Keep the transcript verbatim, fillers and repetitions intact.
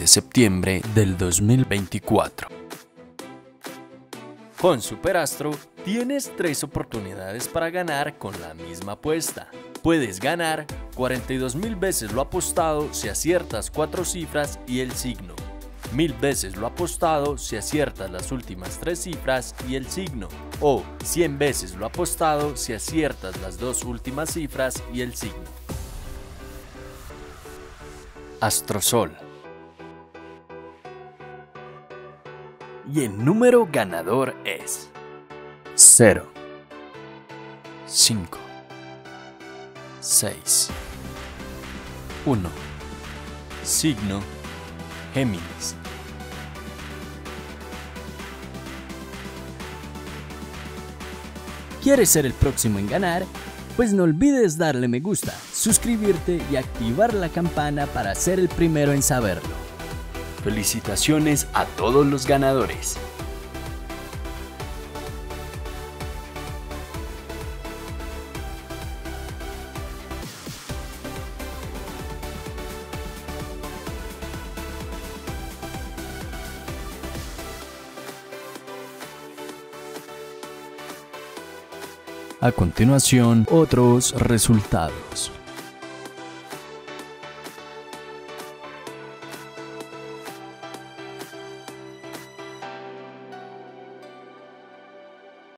septiembre del dos mil veinticuatro. Con Superastro tienes tres oportunidades para ganar con la misma apuesta. Puedes ganar cuarenta y dos mil veces lo apostado si aciertas cuatro cifras y el signo, mil veces lo apostado si aciertas las últimas tres cifras y el signo, o cien veces lo apostado si aciertas las dos últimas cifras y el signo. Astrosol. Y el número ganador es cero, cinco, seis, uno. Signo Géminis. ¿Quieres ser el próximo en ganar? Pues no olvides darle me gusta, suscribirte y activar la campana para ser el primero en saberlo. Felicitaciones a todos los ganadores. A continuación, otros resultados.